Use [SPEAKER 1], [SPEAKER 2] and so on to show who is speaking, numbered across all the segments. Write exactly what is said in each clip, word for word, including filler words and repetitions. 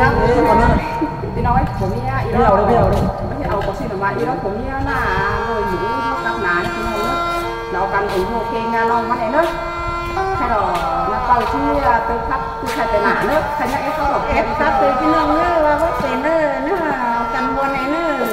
[SPEAKER 1] ra
[SPEAKER 2] còn nữa
[SPEAKER 1] thì nói của mi á,
[SPEAKER 2] bây giờ đây bây giờ đây
[SPEAKER 1] bây giờ có xin được mà ý đó của mi là rồi những các ná thì nó nó cần ủng hộ kênh nó mắt này nữa hay là nó cầu chi từ khắp từ khai tài nạn nữa hay là em có đọc
[SPEAKER 3] ép khắp từ cái nông nữa và có tiền nữa nó cần buôn này nữa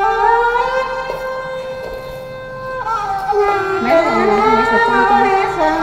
[SPEAKER 1] mấy thằng mấy thằng trong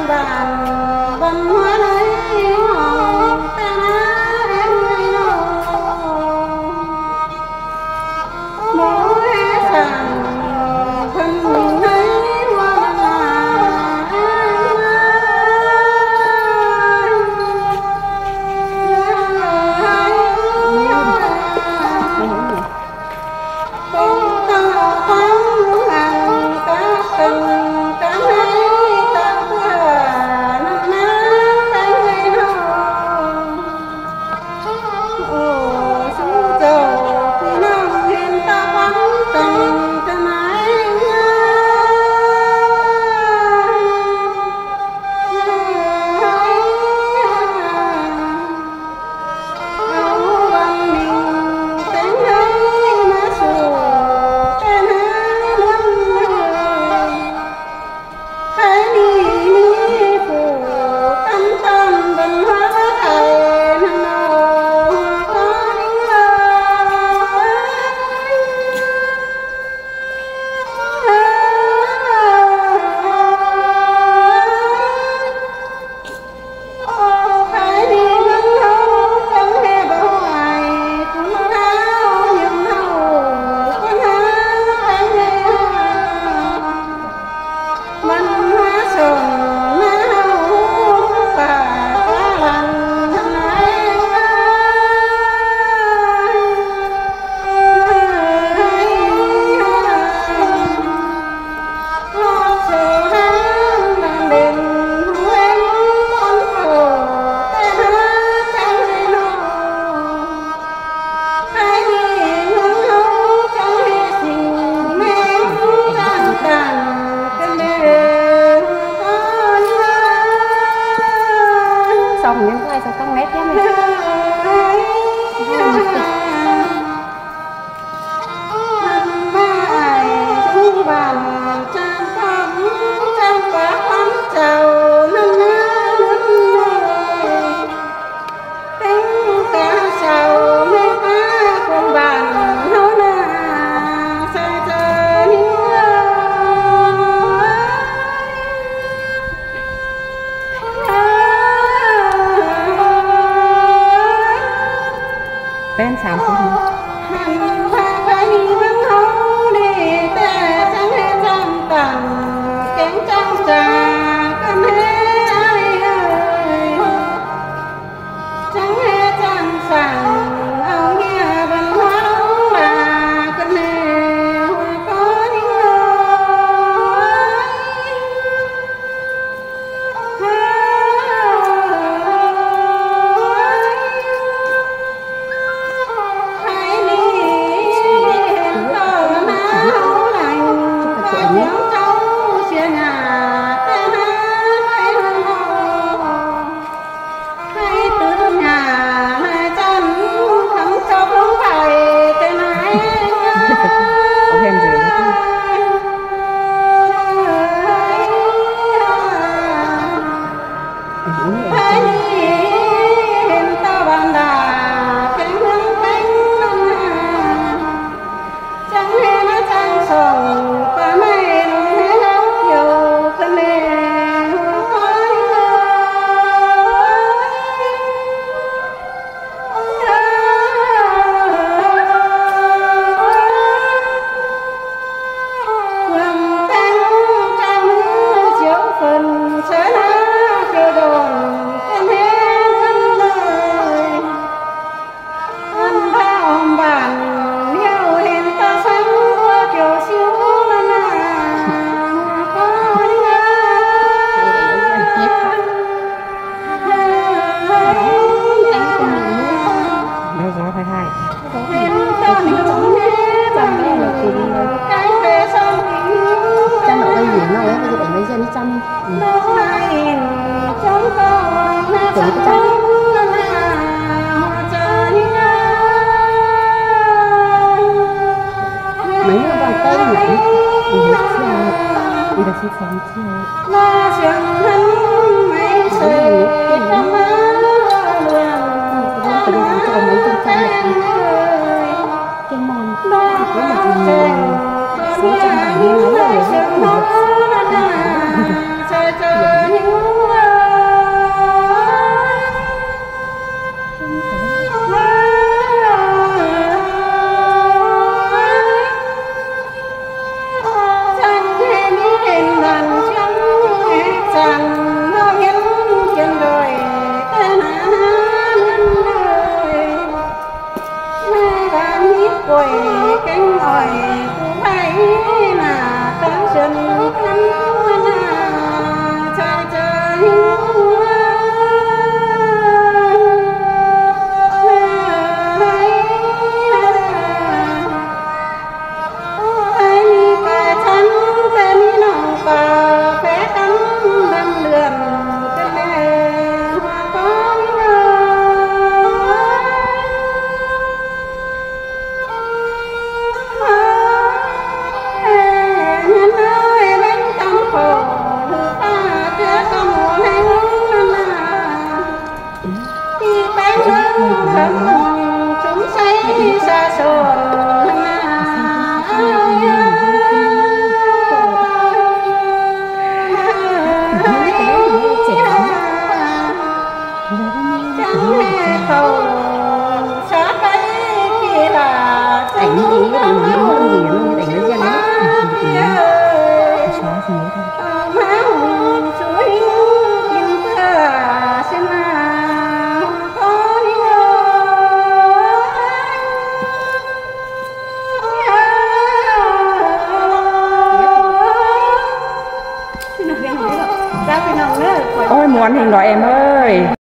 [SPEAKER 1] chơi đi chăm
[SPEAKER 3] Đâu này trong con na
[SPEAKER 1] Tưởng cái
[SPEAKER 3] trong na trời
[SPEAKER 1] mấy người bằng tay nhỉ đi hết chưa đi được xin xem chưa
[SPEAKER 3] na chẳng hắn mấy sự trong mơ
[SPEAKER 1] cái đồ ăn cho mấy trăm trăm cái mòn có một nghìn sáu trăm bảy mươi mấy rồi
[SPEAKER 3] quay cánh hỏi cũng thấy là tán chân khăn là trời trời ai cả chân tên lòng cờ phé cắn lần đường tên lệ có chúng say xa xôi thầu xá cái kia là
[SPEAKER 1] ảnh gì bằng những con gì luôn ảnh nó dân đấy xóa gì thôi
[SPEAKER 3] máu suối kim thơ xin có đi
[SPEAKER 1] ôi muốn hình đó em ơi.